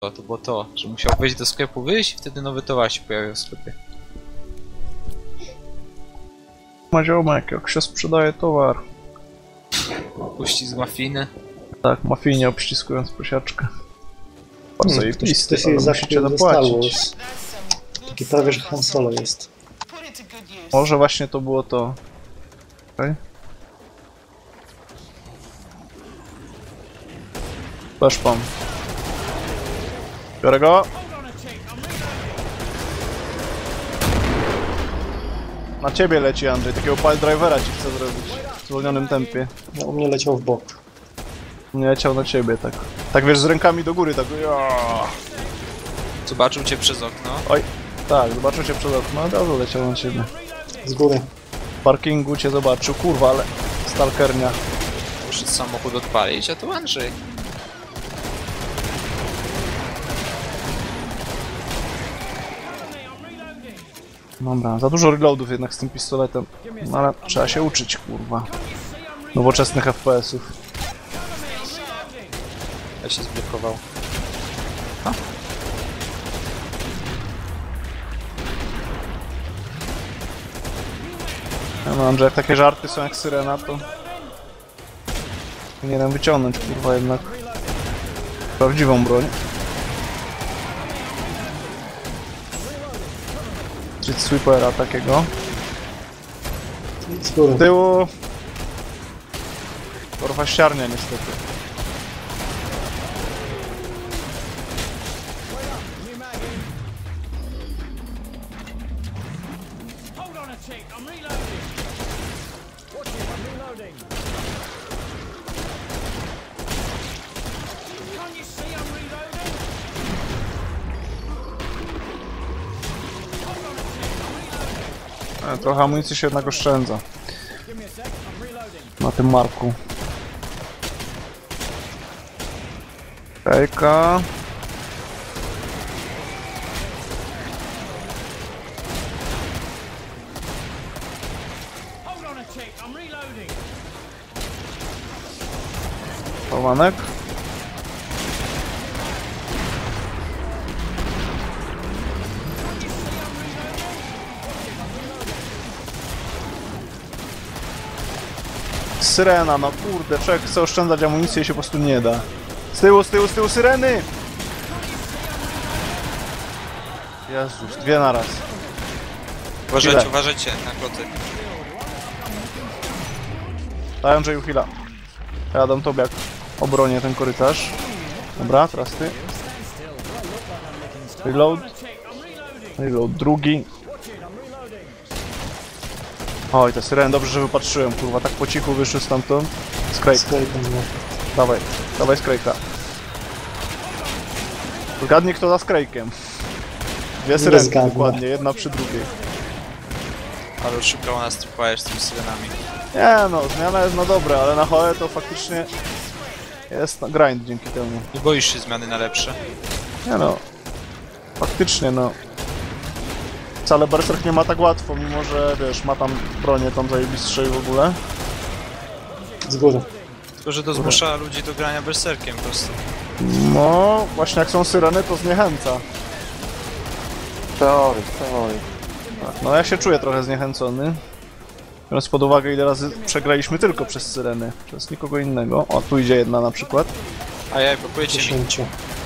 To było to, że musiał wejść do sklepu, wyjść i wtedy nowy towar się pojawił w sklepie. Maziomek, jak się sprzedaje towar. Uścisk mafijny. Tak, mafijnie obściskując prosiaczkę. To się musicie zapłacić. Taki prawie, że Han Solo jest. Może właśnie to było to. Okay. Weszpam. Biorę go. Na ciebie leci, Andrzej, takiego pile drivera ci chcę zrobić. W zwolnionym tempie. No, u mnie leciał w bok. Nie leciał na ciebie, tak. Tak wiesz, z rękami do góry, tak. Zobaczył cię przez okno. Oj, tak, zobaczył cię przez okno, od razu leciał na ciebie. Z góry. W parkingu cię zobaczył, kurwa, ale stalkernia. Muszę samochód odpalić, a tu Andrzej. Dobra, za dużo reloadów jednak z tym pistoletem. No ale trzeba się uczyć, kurwa. Nowoczesnych FPS-ów. Ja się zblokował. No Andrzej, jak takie żarty są jak syrena, to... Powinienem wyciągnąć, kurwa, jednak... prawdziwą broń. Street Sweepera takiego. Z góry. Z tyłu... Kurwa ściarnia niestety. Trochę amunicji się jednak oszczędza. Na tym marku. Hejka. Chowanek. Syrena, no kurde, człowiek chce oszczędzać amunicję i się po prostu nie da. Z tyłu, syreny! Jezus, dwie naraz. Uważajcie, uważajcie na koty. Daj Andrzeju chwila. Ja dam tobie jak obronię ten korytarz. Dobra, teraz ty. Reload. Reload drugi. Oj, te syreny, dobrze, że wypatrzyłem, kurwa, tak po cichu wyszły stamtąd. Skrejk. Dawaj, dawaj skrejka. Zgadnij kto za skrejkiem. Dwie syrenki dokładnie, jedna przy drugiej. Ale oszukał nas Tripwire z tymi syrenami. Nie no, zmiana jest no dobra, ale na Hoe to faktycznie jest grind dzięki temu. Nie boisz się zmiany na lepsze? Nie no, faktycznie no. Wcale Berserk nie ma tak łatwo, mimo że wiesz, ma tam bronię tam zajebistrzej w ogóle. Z góry. Tylko, że to zmusza ludzi do grania Berserkiem po prostu. No, właśnie jak są syreny to zniechęca. Teorii. Tak, no ja się czuję trochę zniechęcony. Biorąc pod uwagę ile razy przegraliśmy tylko przez syreny, przez nikogo innego. O, tu idzie jedna na przykład. Ajaj, blokujecie mi. 10.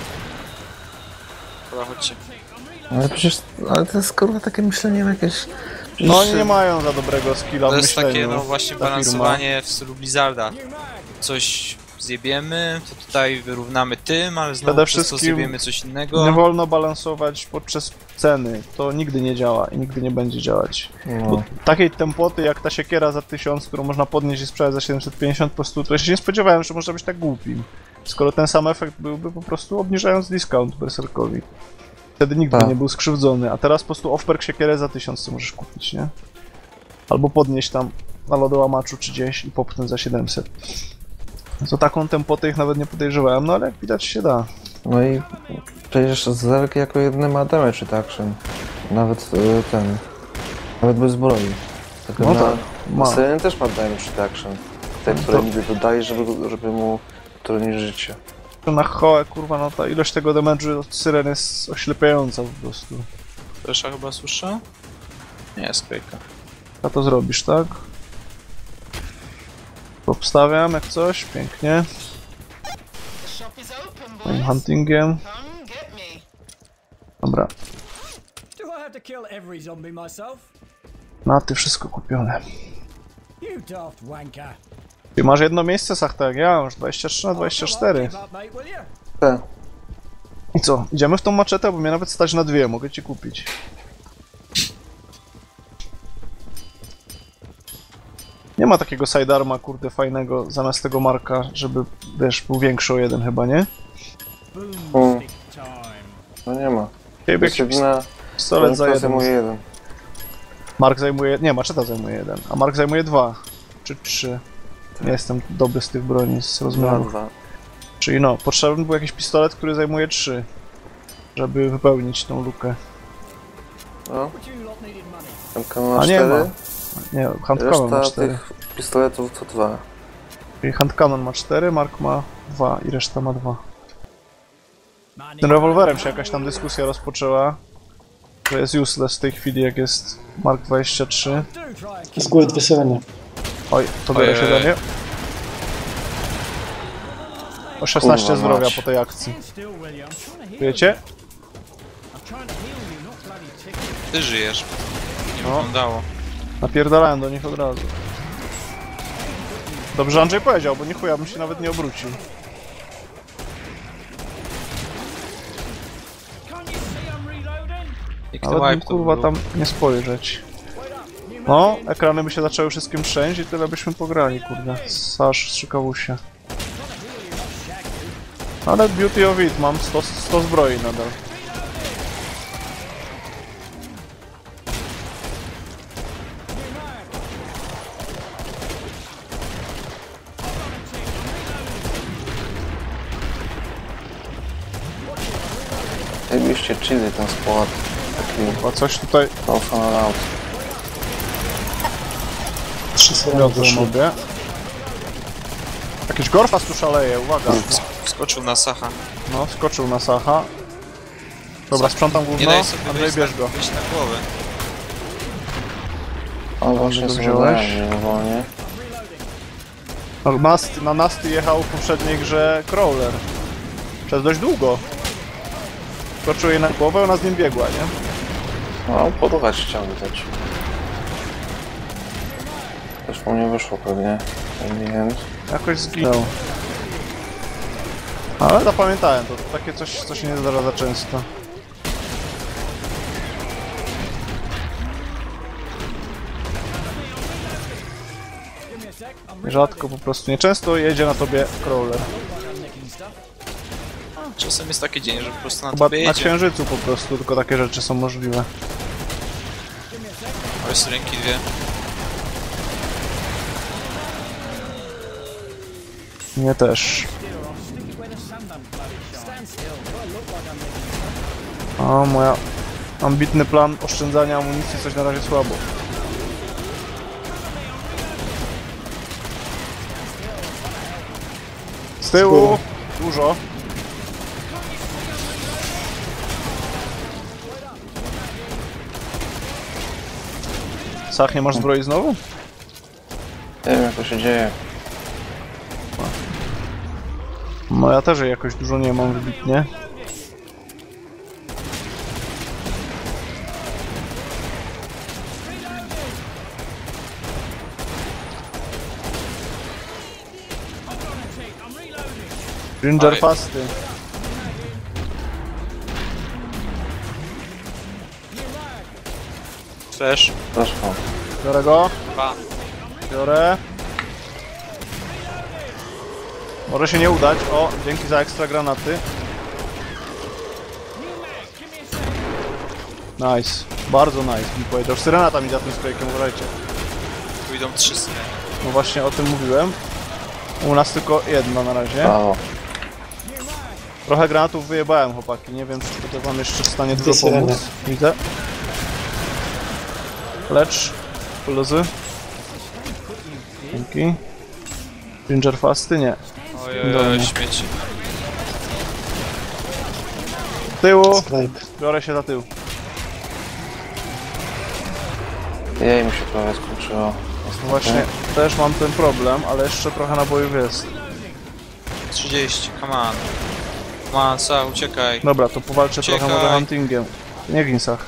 Dobra, chodźcie. Ale przecież, ale to jest kurwa takie myślenie jakieś... No oni nie mają za dobrego skilla w To jest myśleniu. takie no właśnie ta balansowanie w stylu Blizzarda. Coś zjebiemy, to tutaj wyrównamy tym, ale znowu Przede przez to wszystkim zjebiemy coś innego. Nie wolno balansować podczas ceny. To nigdy nie działa i nigdy nie będzie działać. No. Bo takiej tempoty jak ta siekiera za 1000, którą można podnieść i sprzedać za 750 po prostu, to ja się nie spodziewałem, że można być tak głupim. Skoro ten sam efekt byłby po prostu obniżając discount Berserkowi. Wtedy nigdy Tak. nie był skrzywdzony, a teraz po prostu off-perk siekierę za 1000 co możesz kupić, nie? Albo podnieść tam na lodołamaczu czy gdzieś i popchnąć za 700. To taką tempotę ich nawet nie podejrzewałem, no ale jak widać się da. No i przecież Zerg jako jedyny ma damage reduction. Nawet ten... Nawet bez zbroi. Tylko No na, tak, ma. Syreny też ma damage reduction. Te, które niby dodaje, żeby mu utrudnić życie. Na choę, kurwa, no ta ilość tego damage'u od syren jest oślepiająca po prostu. Flesza chyba słyszę? Nie, spejka. A to zrobisz, tak? Obstawiam jak coś, pięknie. Moim huntingiem. Dobra, Do I have to kill every zombie myself? na ty wszystko kupione. You daft wanker. Ty masz jedno miejsce, Sachta, jak ja, masz 23 na 24. Give up, mate, will you? Te. I co, idziemy w tą maczetę, bo mnie nawet stać na dwie, mogę ci kupić. Nie ma takiego sidearma, kurde, fajnego zamiast tego Marka, żeby, wiesz, był większy o jeden chyba, nie? Boom stick time. No nie ma. Ciebie Jest jakiś jedyna... pistolet za jeden. zajmuje jeden. Mark zajmuje... nie, maczeta zajmuje jeden, a Mark zajmuje dwa. Czy trzy. Nie jestem dobry z tych broni, z rozmiaru. Dwa. Czyli no, potrzebny był jakiś pistolet, który zajmuje 3, żeby wypełnić tą lukę. No, Would you lot needed money? ten kanał A ma nie 4. ma. Nie, handcannon ma Reszta 4. tych pistoletów to 2. Czyli handcannon ma 4, Mark ma 2 i reszta ma 2. Money. Tym rewolwerem się jakaś tam dyskusja rozpoczęła, że jest useless w tej chwili, jak jest Mark 23. Do try and Z góry dwie syreny. Oj, to biorę się do Ojej. nie. O 16 Kurwa zdrowia mać. po tej akcji. stand still, will you? I'm trying to heal Wiecie? you. I'm trying to heal you, not bloody tickle. Ty żyjesz. Nie No. wyglądało. Napierdalałem do nich od razu. Dobrze Andrzej powiedział, bo nie chuja bym się nawet nie obrócił. Can't you see I'm reloading? Piękny Nawet bym wipe to kurwa był. tam nie spojrzeć. Wait up. New No, magazine. ekrany by się zaczęły wszystkim trzęść i tyle byśmy pograli, kurde. Sasz strzykawusie. Ale beauty of it, mam 100 zbroi nadal. Zajebiście chilly ten skład. Taki A coś tutaj off and out. 3 syreny wiodło wyszły. lubię. Jakiś Gorfas tu szaleje, uwaga. Skoczył na Sacha. No, skoczył na Sacha. Dobra, sprzątam Nie gówno. daj sobie Andrzej, bierz go. wyjść na głowę. O, właśnie go sobie wziąłeś? dałem wolnie. No, na Nasty jechał w poprzedniej grze Crawler. Przez dość długo. Skoczył jej na głowę, ona z nim biegła, nie? No, podobać chciał widać. Też po mnie wyszło pewnie. End. Jakoś zginął. Ale zapamiętałem, to takie coś, co się nie zdarza za często. Give me a sec. I'm Rzadko po prostu, nieczęsto jedzie na tobie crawler. nicking stuff. Czasem jest taki dzień, że po prostu na Chyba tobie na jedzie. księżycu po prostu tylko takie rzeczy są możliwe. Ale z ręki dwie. Nie też. Stick it where the sun don't bloody shine. Stand still. Do I look like I'm nicking stuff? O, moja ambitny plan oszczędzania amunicji coś na razie słabo. Z tyłu! Dużo. Sach, nie masz zbroi znowu? Nie wiem jak to się dzieje. No ja też jej jakoś dużo nie mam wybitnie. Ginger Oj. fasty. Flash. Zaszło. Biorę go. Pa. Biorę. Może się nie udać. O, dzięki za ekstra granaty. Nice. Bardzo nice, bym powiedział. Syrena tam idzie za tym spraykiem, uważajcie. Tu idą 3 syreny. No właśnie o tym mówiłem. U nas tylko jedna na razie. Brawo. Trochę granatów wyjebałem, chłopaki. Nie wiem, czy to wam jeszcze w stanie dużo syreny. pomóc. Widzę. Lecz. Luzy. Dzięki. Ginger fasty? Nie. Ojej, Dobra. śmieci. Tyłu! Scrape. Biorę się za tył. Jej mi się prawie skończyło. No właśnie, też mam ten problem, ale jeszcze trochę nabojów jest. 30, come on. Come on, Sach, uciekaj. Dobra, to powalczę Uciekaj. trochę może huntingiem. Nie gin, Sach.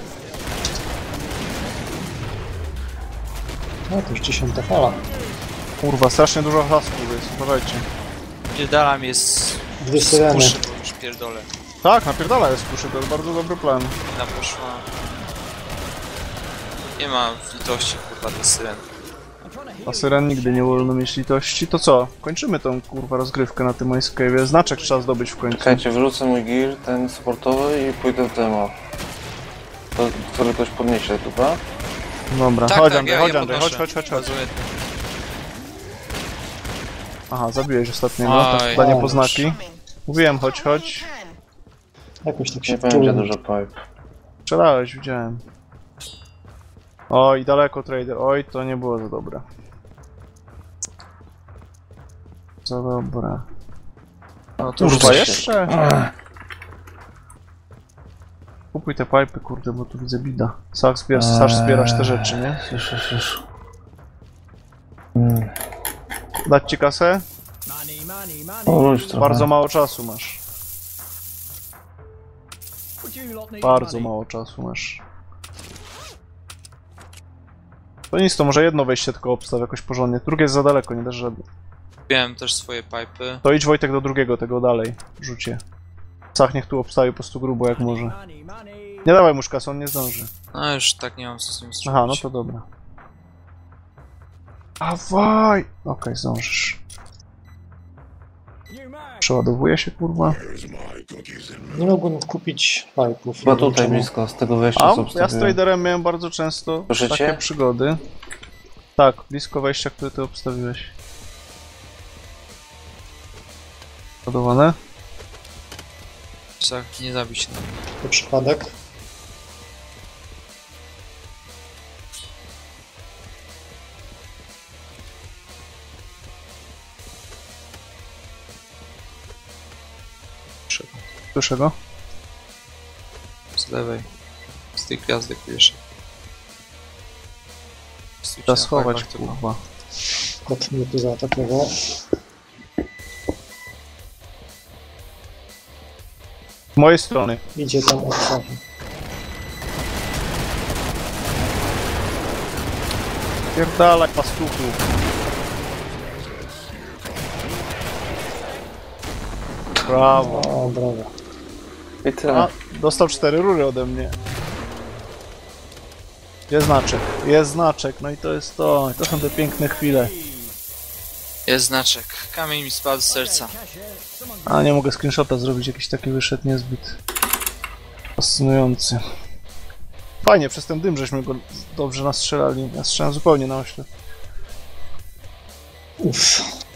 No to już 10 fala. Kurwa, strasznie dużo hasków jest, uważajcie. Pierdalam jest... Dwie syreny. Puszy, już pierdolę. Tak, napierdala jest kuszy, to jest bardzo dobry plan. Jedna poszła. Nie mam litości, kurwa, tej syreny. A syren nigdy nie wolno mieć litości. To co? Kończymy tą kurwa rozgrywkę na tym Icecave'ie. Znaczek trzeba zdobyć w końcu. Czekajcie, wrzucę mój gear, ten sportowy i pójdę w demo. To, który ktoś podniesie, dobra? Dobra, Tak, chodź tak, Andrzej, ja chodź Andrzej, podnoszę. chodź. Bazuję. Aha, zabiłeś ostatniego, Oj. tak dla Oj. niepoznaki. Mówiłem, chodź. Jakoś tak się Nie będzie wczułem. dużo pipe. Strzelałeś, widziałem. Oj, daleko trader. Oj, to nie było za dobre. Za dobre. No to Kurwa, rzucę się. jeszcze? Kupuj te pipy, kurde, bo tu widzę bida. Sasz zbierasz te rzeczy, nie? Już. Dać ci kasę? Money. O, już trochę. Bardzo mało czasu masz. Would you lot need Bardzo money? mało czasu masz. To nic, to może jedno wejście tylko obstaw jakoś porządnie. Drugie jest za daleko, nie dasz rady. Kupiłem też swoje pipy. To idź Wojtek do drugiego, tego dalej. Rzucie. Sach niech tu obstawi po prostu grubo jak może. Money. Nie dawaj mu szkasa, on nie zdąży. No już tak nie mam co z nim zrobić. Aha, no to dobra. Dawaj! Okej, zdążysz. New mag. Przeładowuje się, kurwa. Nie mogłem kupić pipe'ów. Chyba tutaj blisko, z tego wejścia A, co ja z obstawiłem. traderem miałem bardzo często Słyszycie? takie przygody. Tak, blisko wejścia, które ty obstawiłeś. Ładowane? Sach, nie zabij się. To przypadek. Słyszę go? Z lewej. Z tej gwiazdy pierwszej. Trzeba schować, kurwa. Kot mnie tu zaatakował. Z mojej strony. Idzie tam od Sachy. Pierdalaj, pastuchu. Brawo. O, brawo. I tyle. A, dostał 4 rury ode mnie. Jest znaczek, jest znaczek, no i to jest to. To są te piękne chwile. Jest znaczek. Kamień mi spadł z serca. A nie mogę screenshota zrobić, jakiś taki wyszedł niezbyt fascynujący. Fajnie, przez ten dym żeśmy go dobrze nastrzelali. Ja strzelam zupełnie na oślep. Uff.